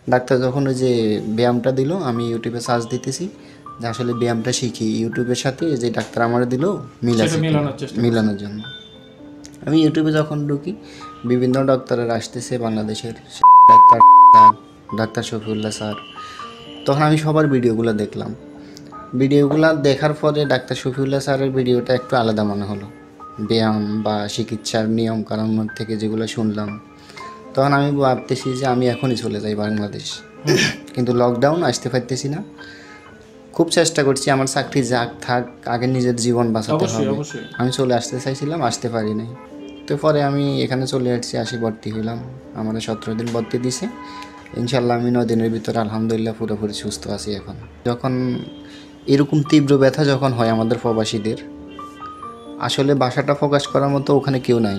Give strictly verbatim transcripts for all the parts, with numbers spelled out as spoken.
Doctor যখন ওই যে ব্যায়ামটা দিল, আমি ইউটিউবে সার্চ দিতেছি যে আসলে ব্যায়ামটা শিখি ইউটিউবের সাথে যে ডাক্তার আমার দিল মিল আছে মিলানোর জন্য। আমি ইউটিউবে যখন ঢুকি বিভিন্ন ডাক্তারের আসতেছে বাংলাদেশের, ডাক্তার ডাক্তার শফিউল্লাহ স্যার, তখন আমি সবার ভিডিওগুলো দেখলাম। ভিডিওগুলো দেখার পরে ডাক্তার শফিউল্লাহ স্যারের ভিডিওটা একটু আলাদা মনে হলো, ব্যায়াম বা চিকিৎসার নিয়ম কানুন থেকে যেগুলো শুনলাম। তখন আমি ভাবতেছি যে আমি এখনই চলে যাই বাংলাদেশ, কিন্তু লকডাউন, আসতে পারতেছি না। খুব চেষ্টা করছি আমার চাকরি যাক থাক, আগে নিজের জীবন বাঁচাতে হবে। আমি চলে আসতে চাইছিলাম, আসতে পারি নাই। তো পরে আমি এখানে চলে আসছি, আসি ভর্তি হইলাম। আমার সতেরো দিন ভর্তি দিছে, ইনশাল্লাহ আমি নয় দিনের ভিতরে আলহামদুলিল্লাহ পুরোপুরি সুস্থ আছি এখন। যখন এরকম তীব্র ব্যথা যখন হয় আমাদের প্রবাসীদের, আসলে ভাষাটা প্রকাশ করার মতো ওখানে কেউ নাই,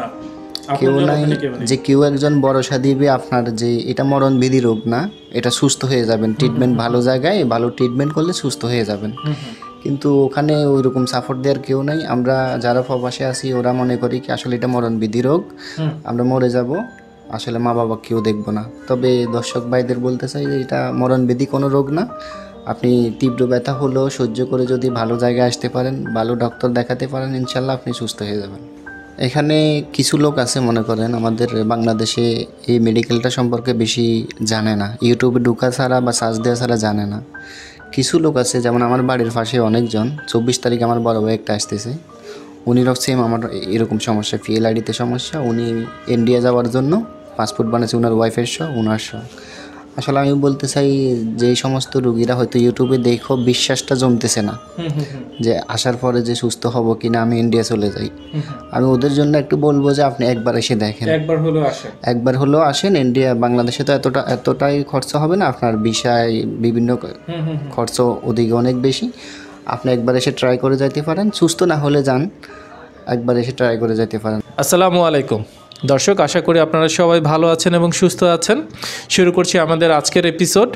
কেউ নাই যে কেউ একজন ভরসা দিবে আপনার যে এটা মরণবিধি রোগ না, এটা সুস্থ হয়ে যাবেন, ট্রিটমেন্ট ভালো জায়গায় ভালো ট্রিটমেন্ট করলে সুস্থ হয়ে যাবেন। কিন্তু ওখানে ওই রকম সাপোর্ট দেওয়ার কেউ নাই। আমরা যারা প্রবাসে আছি ওরা মনে করি কি আসলে এটা মরণবিধি রোগ, আমরা মরে যাব, আসলে মা বাবা কেউ দেখবো না। তবে দর্শক ভাইদের বলতে চাই যে এটা মরণবিধি কোনো রোগ না। আপনি তীব্র ব্যথা হলেও সহ্য করে যদি ভালো জায়গায় আসতে পারেন, ভালো ডক্টর দেখাতে পারেন, ইনশাল্লাহ আপনি সুস্থ হয়ে যাবেন। এখানে কিছু লোক আছে মনে করেন আমাদের বাংলাদেশে এই মেডিকেলটা সম্পর্কে বেশি জানে না, ইউটিউবে ঢুকা ছাড়া বা সার্চ দেওয়া ছাড়া জানে না। কিছু লোক আছে, যেমন আমার বাড়ির পাশে অনেকজন, চব্বিশ তারিখ আমার বড় ভাই একটা আসতেছে, উনিরও সেম আমার এরকম সমস্যা, পিএল আইডিতে সমস্যা। উনি ইন্ডিয়া যাওয়ার জন্য পাসপোর্ট বানিয়েছে ওনার ওয়াইফের সহ, ওনার সহ। আসলে আমি বলতে চাই যে এই সমস্ত রুগীরা হয়তো ইউটিউবে দেখো বিশ্বাসটা জমতেছে না যে আসার পরে যে সুস্থ হব কি না, আমি ইন্ডিয়া চলে যাই। আমি ওদের জন্য একটু বলবো যে আপনি একবার এসে দেখেন, একবার হলেও আসেন, একবার হলেও আসেন। ইন্ডিয়া বাংলাদেশে তো এতটা এতটাই খরচা হবে না, আপনার ভিসায় বিভিন্ন খরচ ওদিকে অনেক বেশি। আপনি একবার এসে ট্রাই করে যেতে পারেন, সুস্থ না হলে যান, একবার এসে ট্রাই করে যেতে পারেন। আসসালামু আলাইকুম দর্শক, আশা করি আপনারা সবাই ভালো আছেন এবং সুস্থ আছেন। শুরু করছি আমাদের আজকের এপিসোড।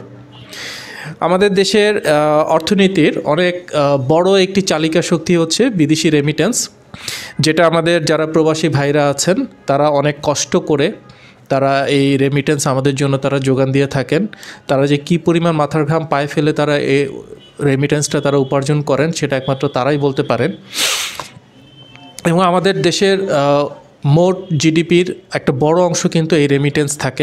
আমাদের দেশের অর্থনীতির অনেক বড় একটি চালিকা শক্তি হচ্ছে বিদেশি রেমিটেন্স, যেটা আমাদের যারা প্রবাসী ভাইরা আছেন তারা অনেক কষ্ট করে তারা এই রেমিটেন্স আমাদের জন্য তারা যোগান দিয়ে থাকেন। তারা যে কী পরিমাণ মাথার ঘাম পায়ে ফেলে তারা এই রেমিটেন্সটা তারা উপার্জন করেন সেটা একমাত্র তারাই বলতে পারেন। এবং আমাদের দেশের মোট জিডিপির একটা বড় অংশ কিন্তু এই রেমিটেন্স থাকে।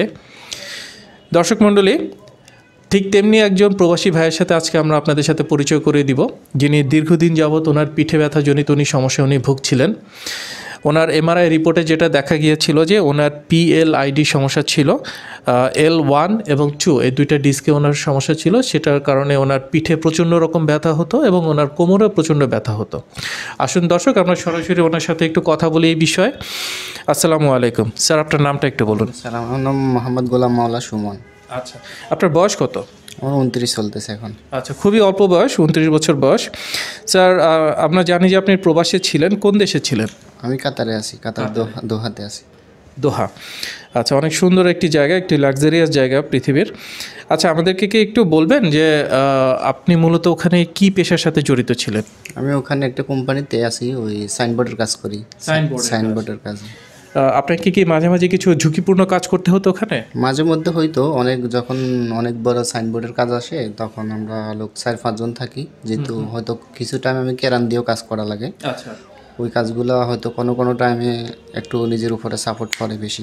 দর্শক মণ্ডলী, ঠিক তেমনি একজন প্রবাসী ভাইয়ের সাথে আজকে আমরা আপনাদের সাথে পরিচয় করে দিব, যিনি দীর্ঘদিন যাবৎ ওনার পিঠে ব্যথাজনিত উনি সমস্যা উনি ভুগছিলেন। ওনার এমআরআই রিপোর্টে যেটা দেখা গিয়েছিল যে ওনার পিএল আইডি সমস্যা ছিল, এল ওয়ান এবং টু এই দুইটা ডিস্কে ওনার সমস্যা ছিল। সেটার কারণে ওনার পিঠে প্রচণ্ড রকম ব্যথা হতো এবং ওনার কোমরেও প্রচণ্ড ব্যথা হতো। আসুন দর্শক, আমরা সরাসরি ওনার সাথে একটু কথা বলি এই বিষয়ে। আসসালামু আলাইকুম স্যার, আপনার নামটা একটু বলুন। সালাম, আমার নাম মোহাম্মদ গোলাম মাওলা সুমন। আচ্ছা, আপনার বয়স কত? আমার উনত্রিশ চলতেছে এখন। আচ্ছা, খুবই অল্প বয়স, উনত্রিশ বছর বয়স। স্যার, আমরা জানি যে আপনি প্রবাসে ছিলেন, কোন দেশে ছিলেন? আমি কাতারে আছি, কাতার দোহাতে আছি। দোহা, আচ্ছা, অনেক সুন্দর একটি জায়গা, একটি লাক্সারিয়াস জায়গা পৃথিবীর। আচ্ছা, আমাদেরকে কি একটু বলবেন যে আপনি মূলত ওখানে কি পেশার সাথে জড়িত ছিলেন? আমি ওখানে একটা কোম্পানিতে আছি, ওই সাইনবোর্ডের কাজ করি। সাইনবোর্ডের কাজ। আপনার কি কি মাঝে মাঝে কিছু ঝুঁকিপূর্ণ কাজ করতে হতো ওখানে? মাঝে মধ্যে হয়তো, অনেক যখন অনেক বড় সাইনবোর্ডের কাজ আসে তখন আমরা লোক চার পাঁচজন থাকি, যেহেতু হয়তো কিছু টাইম আমি কেরান দিয়েও কাজ করা লাগে। আচ্ছা, ওই কাজগুলো হয়তো কোনো কোনো টাইমে একটু নিজের উপরে সাপোর্ট করে বেশি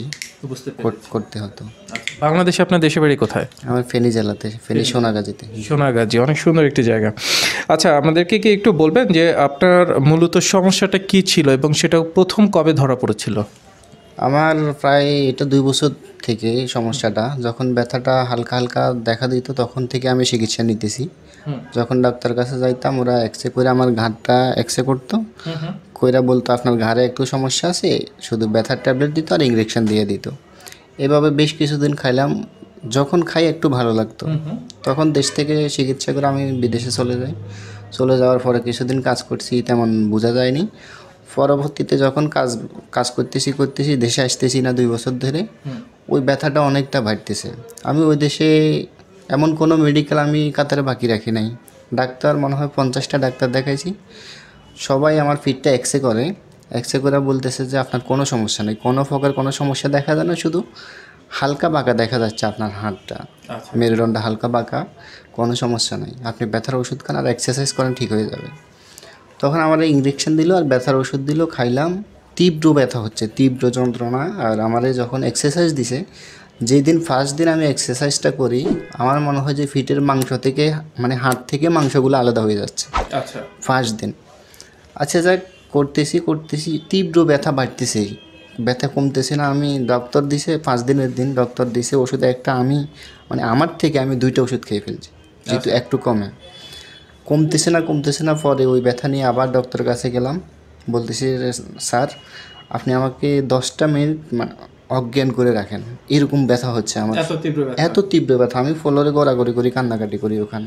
করতে হতো। বাংলাদেশে আপনার দেশে বাড়ি কোথায়? আমার ফেনী জেলাতে, ফেনী সোনাগাজীতে। সোনাগাজী, অনেক সুন্দর একটি জায়গা। আচ্ছা, আমাদেরকে কি একটু বলবেন যে আপনার মূলত সমস্যাটা কি ছিল এবং সেটা প্রথম কবে ধরা পড়েছিল? আমার প্রায় এটা দুই বছর থেকে সমস্যাটা, যখন ব্যথাটা হালকা হালকা দেখা দিত তখন থেকে আমি চিকিৎসা নিতেছি। যখন ডাক্তার কাছে যাইতাম ওরা এক্সরে করে আমার ঘাড়টা এক্সরে করতো, কইরা বলতো আপনার ঘাড়ে একটু সমস্যা আছে, শুধু ব্যথার ট্যাবলেট দিত আর ইঞ্জেকশন দিয়ে দিত। এভাবে বেশ কিছুদিন খাইলাম, যখন খাই একটু ভালো লাগতো, তখন দেশ থেকে চিকিৎসা করে আমি বিদেশে চলে যাই। চলে যাওয়ার পরে কিছুদিন কাজ করছি, তেমন বোঝা যায়নি। পরবর্তীতে যখন কাজ কাজ করতেছি করতেছি দেশে আসতেছি না দুই বছর ধরে, ওই ব্যথাটা অনেকটা বাড়তেছে। আমি ওই দেশে এমন কোনো মেডিকেল আমি কাতারে বাকি রাখি নাই, ডাক্তার মনে হয় পঞ্চাশটা ডাক্তার দেখাইছি, সবাই আমার ফিটটা এক্সরে করে। এক্সরে করে বলতেছে যে আপনার কোনো সমস্যা নেই, কোনো প্রকার কোনো সমস্যা দেখা যায় না, শুধু হালকা বাঁকা দেখা যাচ্ছে আপনার হাতটা, মেরুদণ্ডটা হালকা বাঁকা, কোনো সমস্যা নেই, আপনি ব্যথার ওষুধ খান আর এক্সারসাইজ করেন ঠিক হয়ে যাবে। তখন আমার ইঞ্জেকশন দিল আর ব্যথার ওষুধ দিল, খাইলাম, তীব্র ব্যথা হচ্ছে, তীব্র যন্ত্রণা। আর আমারে যখন এক্সারসাইজ দিছে, যেই দিন ফার্স্ট দিন আমি এক্সারসাইজটা করি, আমার মনে হয় যে ফিটের মাংস থেকে মানে হাড় থেকে মাংসগুলো আলাদা হয়ে যাচ্ছে আচ্ছা ফার্স্ট দিন। আচ্ছা যাক, করতেছি করতেছি তীব্র ব্যথা বাড়তেছে, ব্যথা কমতেছে না। আমি ডক্টর দিছে পাঁচ দিনের দিন ডক্টর দিছে ওষুধ একটা, আমি মানে আমার থেকে আমি দুইটা ওষুধ খেয়ে ফেলছি যেহেতু একটু কমে, কমতেছে না কমতেছে না। পরে ওই ব্যথা নিয়ে আবার ডক্টরের কাছে গেলাম, বলতেছি স্যার আপনি আমাকে দশটা মিনিট অজ্ঞান করে রাখেন, এরকম ব্যথা হচ্ছে আমার, এত তীব্র ব্যথা, আমি ফ্লোরে গড়াগড়ি করি, কান্নাকাটি করি ওখানে।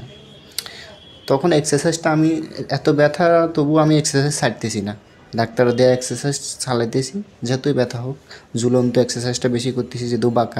তখন এক্সারসাইজটা আমি এত ব্যথা তবু আমি এক্সারসাইজ ছাড়তেছি না, ডাক্তার দেওয়া এক্সারসাইজ চালাইতেছি, যতই ব্যথা হোক, ঝুলন্ত এক্সারসাইজটা বেশি করতেছি যেহেতু বাঁকা।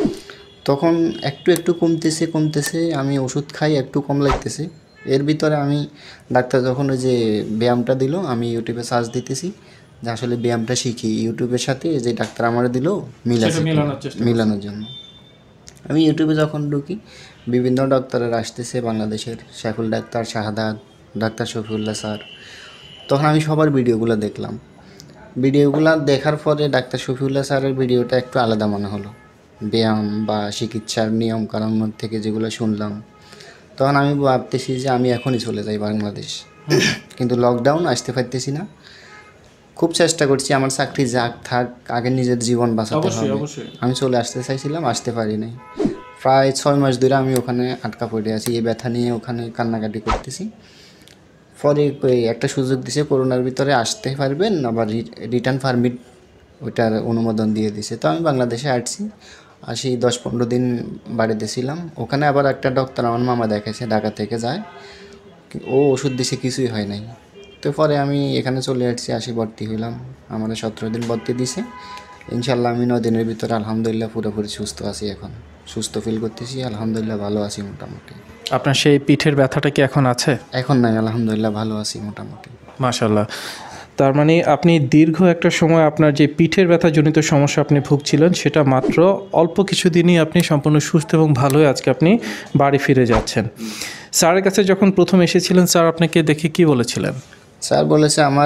তখন একটু একটু কমতেছে কমতেছে আমি ওষুধ খাই, একটু কম লাগতেছে। এর ভিতরে আমি ডাক্তার যখন ওই যে ব্যায়ামটা দিল, আমি ইউটিউবে সার্চ দিতেছি যে আসলে ব্যায়ামটা শিখি, ইউটিউবের সাথে যে ডাক্তার আমার দিল মিলাছে মিলানোর জন্য। আমি ইউটিউবে যখন ঢুকি, বিভিন্ন ডক্টরের আসতেছে বাংলাদেশের, শাইফুল ডাক্তার, শাহাদাত, ডাক্তার শফিউল্লাহ স্যার। তখন আমি সবার ভিডিওগুলো দেখলাম, ভিডিওগুলো দেখার পরে ডাক্তার শফিউল্লাহ স্যারের ভিডিওটা একটু আলাদা মনে হলো, ব্যায়াম বা চিকিৎসার নিয়ম কানুন থেকে যেগুলো শুনলাম। তখন আমি ভাবতেছি যে আমি এখনই চলে যাই বাংলাদেশ, কিন্তু লকডাউন, আসতে পারতেছি না। খুব চেষ্টা করছি আমার চাকরি যাক থাক, আগে নিজের জীবন বাঁচাতে হবে। আমি চলে আসতে চাইছিলাম, আসতে পারি নাই। প্রায় ছয় মাস ধরে আমি ওখানে আটকা পড়ে আছি, এই ব্যথা নিয়ে ওখানে কান্নাকাটি করতেছি। পরে একটা সুযোগ দিছে, করোনার ভিতরে আসতে পারবেন, আবার রিটার্ন পারমিট ওইটার অনুমোদন দিয়ে দিছে। তো আমি বাংলাদেশে আসছি, আসি দশ পনেরো দিন বাড়িতে ছিলাম। ওখানে আবার একটা ডক্টর আমার মামা দেখাইছে, ঢাকা থেকে যায়, ও ওষুধ দিছে, কিছুই হয় নাই। তো পরে আমি এখানে চলে আসছি, আসি ভর্তি হইলাম, আমাদের সতেরো দিন ভর্তি দিছে। ইনশাল্লাহ আমি নয় দিনের ভিতরে আলহামদুলিল্লাহ পুরোপুরি সুস্থ আছি, এখন সুস্থ ফিল করতেছি, আলহামদুলিল্লাহ ভালো আছি মোটামুটি। আপনার সেই পিঠের ব্যথাটা কি এখন আছে? এখন নাই, আলহামদুলিল্লাহ ভালো আছি মোটামুটি। মাশাআল্লাহ। তার মানে আপনি দীর্ঘ একটা সময় আপনার যে পিঠের ব্যথাজনিত সমস্যা আপনি ভুগছিলেন, সেটা মাত্র অল্প কিছুদিনই আপনি সম্পূর্ণ সুস্থ এবং ভালো হয়ে আজকে আপনি বাড়ি ফিরে যাচ্ছেন। স্যারের কাছে যখন প্রথম এসেছিলেন, স্যার আপনাকে দেখে কি বলেছিলেন? স্যার বলেছে আমার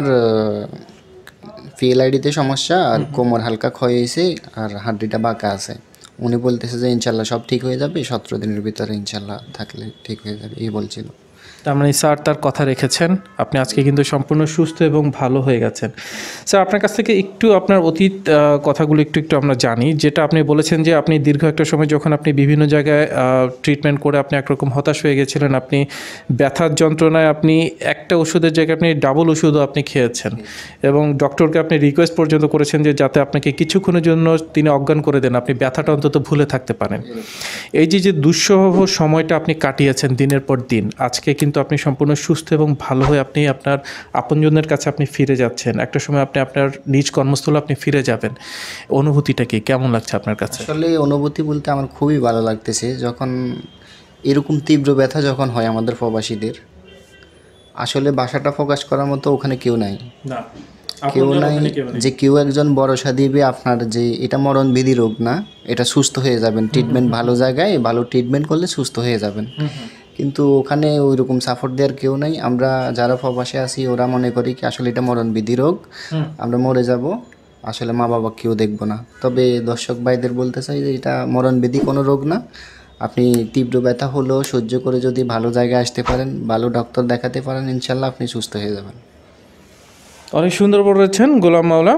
পিএলআইডিতে সমস্যা, আর কোমর হালকা ক্ষয় হয়েছে, আর হাড্ডিটা বাঁকা আছে। উনি বলতেছে যে ইনশাল্লাহ সব ঠিক হয়ে যাবে, সতেরো দিনের ভিতরে ইনশাল্লাহ থাকলে ঠিক হয়ে যাবে, এই বলছিল। তার মানে স্যার তার কথা রেখেছেন, আপনি আজকে কিন্তু সম্পূর্ণ সুস্থ এবং ভালো হয়ে গেছেন। স্যার আপনার কাছ থেকে একটু আপনার অতীত কথাগুলো একটু একটু আমরা জানি, যেটা আপনি বলেছেন যে আপনি দীর্ঘ একটা সময় যখন আপনি বিভিন্ন জায়গায় ট্রিটমেন্ট করে আপনি একরকম হতাশ হয়ে গেছিলেন, আপনি ব্যথার যন্ত্রণায় আপনি একটা ওষুধের জায়গায় আপনি ডাবল ওষুধও আপনি খেয়েছেন, এবং ডক্টরকে আপনি রিকোয়েস্ট পর্যন্ত করেছেন যে যাতে আপনাকে কিছুক্ষণের জন্য তিনি অজ্ঞান করে দেন, আপনি ব্যথাটা অন্তত ভুলে থাকতে পারেন। এই যে যে দুঃসহ সময়টা আপনি কাটিয়েছেন দিনের পর দিন, আজকে কিন্তু আপনি সম্পূর্ণ সুস্থ এবং ভালো হয়ে আপনি আপনার আপনজনদের কাছে আপনি ফিরে যাচ্ছেন। একটা সময় আপনি আপনার নিজ কর্মস্থলে আপনি ফিরে যাবেন। অনুভূতিটা কি, কেমন লাগছে আপনার কাছে? আসলে অনুভূতি বলতে আমার খুবই ভালো লাগতেছে, যখন এরকম তীব্র ব্যথা যখন হয় আমাদের প্রবাসীদের, আসলে ভাষাটা প্রকাশ করার মতো ওখানে কেউ নাই, কেউ নাই যে কেউ একজন ভরসা দিবে আপনার যে এটা মরণবিধি রোগ না, এটা সুস্থ হয়ে যাবেন, ট্রিটমেন্ট ভালো জায়গায় ভালো ট্রিটমেন্ট করলে সুস্থ হয়ে যাবেন। কিন্তু ওখানে ওই রকম সাপোর্ট দেওয়ার কেউ নাই। আমরা যারা প্রবাসে আছি ওরা মনে করি কি আসলে এটা মরণবিধি রোগ, আমরা মরে যাব, আসলে মা বাবা কেউ দেখবো না। তবে দর্শক ভাইদের বলতে চাই যে এটা মরণবিধি কোনো রোগ না, আপনি তীব্র ব্যথা হলেও সহ্য করে যদি ভালো জায়গায় আসতে পারেন, ভালো ডক্টর দেখাতে পারেন, ইনশাল্লাহ আপনি সুস্থ হয়ে যাবেন। অনেক সুন্দর বলেছেন গোলাম মাওলা।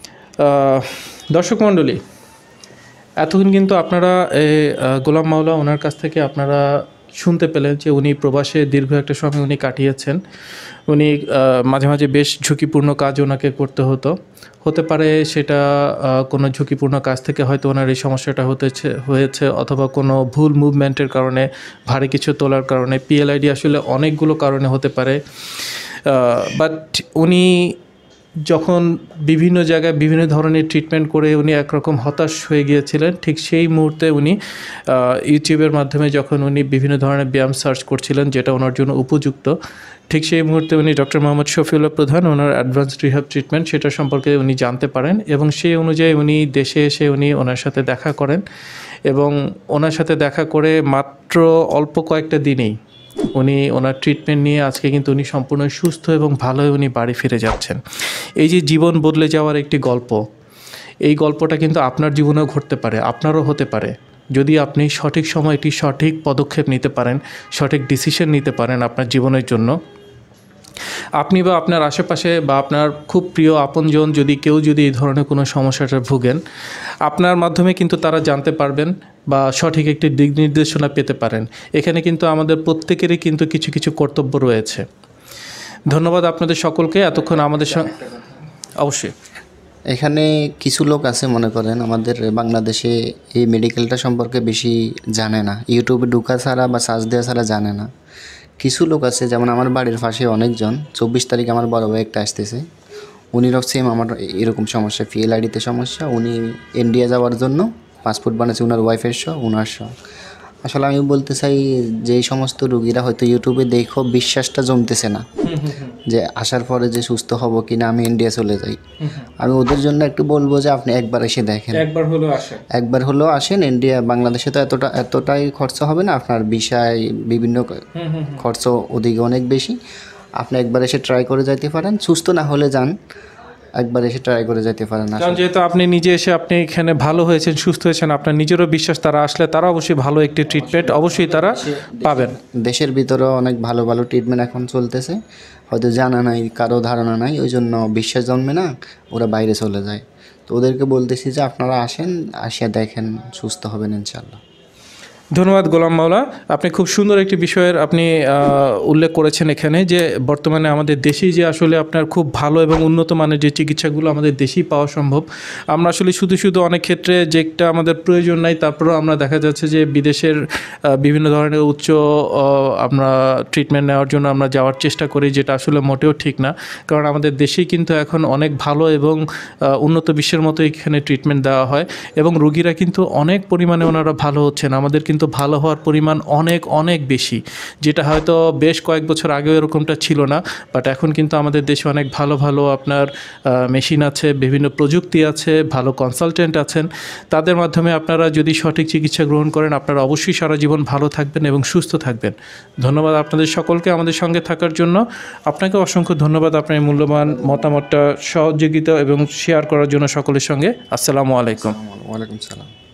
দর্শক মণ্ডলী, এতক্ষণ কিন্তু আপনারা এই গোলাম মাওলা ওনার কাছ থেকে আপনারা শুনতে পেলেন যে উনি প্রবাসে দীর্ঘ একটা সময় উনি কাটিয়েছেন। উনি মাঝে মাঝে বেশ ঝুঁকিপূর্ণ কাজ ওনাকে করতে হতো, হতে পারে সেটা কোনো ঝুঁকিপূর্ণ কাজ থেকে হয়তো ওনার এই সমস্যাটা হতেছে হয়েছে অথবা কোনো ভুল মুভমেন্টের কারণে, ভারী কিছু তোলার কারণে, পিএলআইডি আসলে অনেকগুলো কারণে হতে পারে। বাট উনি যখন বিভিন্ন জায়গায় বিভিন্ন ধরনের ট্রিটমেন্ট করে উনি একরকম হতাশ হয়ে গিয়েছিলেন, ঠিক সেই মুহূর্তে উনি ইউটিউবের মাধ্যমে যখন উনি বিভিন্ন ধরনের ব্যায়াম সার্চ করছিলেন যেটা ওনার জন্য উপযুক্ত, ঠিক সেই মুহূর্তে উনি ডক্টর মোহাম্মদ শফিউল্লাহ প্রধান ওনার অ্যাডভান্স রিহ্যাব ট্রিটমেন্ট সেটা সম্পর্কে উনি জানতে পারেন এবং সেই অনুযায়ী উনি দেশে এসে উনি ওনার সাথে দেখা করেন এবং ওনার সাথে দেখা করে মাত্র অল্প কয়েকটা দিনেই উনি ওনার ট্রিটমেন্ট নিয়ে আজকে কিন্তু উনি সম্পূর্ণ সুস্থ এবং ভালো হয়ে উনি বাড়ি ফিরে যাচ্ছেন। এই যে জীবন বদলে যাওয়ার একটি গল্প, এই গল্পটা কিন্তু আপনার জীবনেও ঘটতে পারে, আপনারও হতে পারে, যদি আপনি সঠিক সময়টি সঠিক পদক্ষেপ নিতে পারেন, সঠিক ডিসিশন নিতে পারেন আপনার জীবনের জন্য। আপনি বা আপনার আশেপাশে বা আপনার খুব প্রিয় আপনজন যদি কেউ যদি এই ধরনের কোনো সমস্যাটা ভুগেন, আপনার মাধ্যমে কিন্তু তারা জানতে পারবেন বা সঠিক একটি দিক নির্দেশনা পেতে পারেন। এখানে কিন্তু আমাদের প্রত্যেকেরই কিন্তু কিছু কিছু কর্তব্য রয়েছে। ধন্যবাদ আপনাদের সকলকে এতক্ষণ আমাদের সঙ্গে। অবশ্যই এখানে কিছু লোক আছে মনে করেন আমাদের বাংলাদেশে এই মেডিকেলটা সম্পর্কে বেশি জানে না, ইউটিউবে ঢুকা ছাড়া বা সার্চ দেওয়া ছাড়া জানে না। কিছু লোক আছে যেমন আমার বাড়ির পাশে অনেকজন, চব্বিশ তারিখ আমার বড় ভাই একটা আসতেছে, উনিরও সেম আমার এরকম সমস্যা, ফিএল আইডিতে সমস্যা। উনি ইন্ডিয়া যাওয়ার জন্য পাসপোর্ট বানাচ্ছে ওনার ওয়াইফের সহ ওনার সহ। আসলে আমি বলতে চাই যেই সমস্ত রুগীরা হয়তো ইউটিউবে দেখো বিশ্বাসটা জমতেছে না যে আসার পরে যে সুস্থ হব কি না, আমি ইন্ডিয়া চলে যাই, আমি ওদের জন্য একটু বলবো যে আপনি একবার এসে দেখেন, একবার হলো আসেন, একবার হলেও আসেন। ইন্ডিয়া বাংলাদেশে তো এতটা এতটাই খরচ হবে না, আপনার ভিসায় বিভিন্ন খরচ ওদিকে অনেক বেশি। আপনি একবার এসে ট্রাই করে যাইতে পারেন, সুস্থ না হলে যান, একবার এসে ট্রাই করে যেতে পারেন। কারণ যেহেতু আপনি নিজে এসে আপনি এখানে ভালো হয়েছেন, সুস্থ হয়েছেন, আপনার নিজেরও বিশ্বাস তারা আসলে তারা অবশ্যই ভালো একটি ট্রিটমেন্ট অবশ্যই তারা পাবেন। দেশের ভিতরেও অনেক ভালো ভালো ট্রিটমেন্ট এখন চলতেছে, হয়তো জানা নাই, কারো ধারণা নাই, ওই জন্য বিশ্বাস জন্মে না, ওরা বাইরে চলে যায়। তো ওদেরকে বলতেছি যে আপনারা আসেন, আসিয়া দেখেন, সুস্থ হবেন ইনশাল্লাহ। ধন্যবাদ গোলাম মাওলা, আপনি খুব সুন্দর একটি বিষয়ের আপনি উল্লেখ করেছেন এখানে যে বর্তমানে আমাদের দেশেই যে আসলে আপনার খুব ভালো এবং উন্নত মানের যে চিকিৎসাগুলো আমাদের দেশেই পাওয়া সম্ভব। আমরা আসলে শুধু শুধু অনেক ক্ষেত্রে যেটা আমাদের প্রয়োজন নাই তারপরেও আমরা দেখা যাচ্ছে যে বিদেশের বিভিন্ন ধরনের উচ্চ আমরা ট্রিটমেন্ট নেওয়ার জন্য আমরা যাওয়ার চেষ্টা করি, যেটা আসলে মোটেও ঠিক না। কারণ আমাদের দেশেই কিন্তু এখন অনেক ভালো এবং উন্নত বিশ্বের মতো এখানে ট্রিটমেন্ট দেওয়া হয় এবং রোগীরা কিন্তু অনেক পরিমাণে ওনারা ভালো হচ্ছেন। আমাদের কিন্তু ভালো হওয়ার পরিমাণ অনেক অনেক বেশি, যেটা হয়তো বেশ কয়েক বছর আগেও এরকমটা ছিল না। বাট এখন কিন্তু আমাদের দেশে অনেক ভালো ভালো আপনার মেশিন আছে, বিভিন্ন প্রযুক্তি আছে, ভালো কনসালটেন্ট আছেন। তাদের মাধ্যমে আপনারা যদি সঠিক চিকিৎসা গ্রহণ করেন আপনারা অবশ্যই সারা জীবন ভালো থাকবেন এবং সুস্থ থাকবেন। ধন্যবাদ আপনাদের সকলকে আমাদের সঙ্গে থাকার জন্য। আপনাকে অসংখ্য ধন্যবাদ আপনার মূল্যবান মতামতটা সহযোগিতা এবং শেয়ার করার জন্য সকলের সঙ্গে। আসসালামু আলাইকুম। ওয়ালাইকুম সালাম।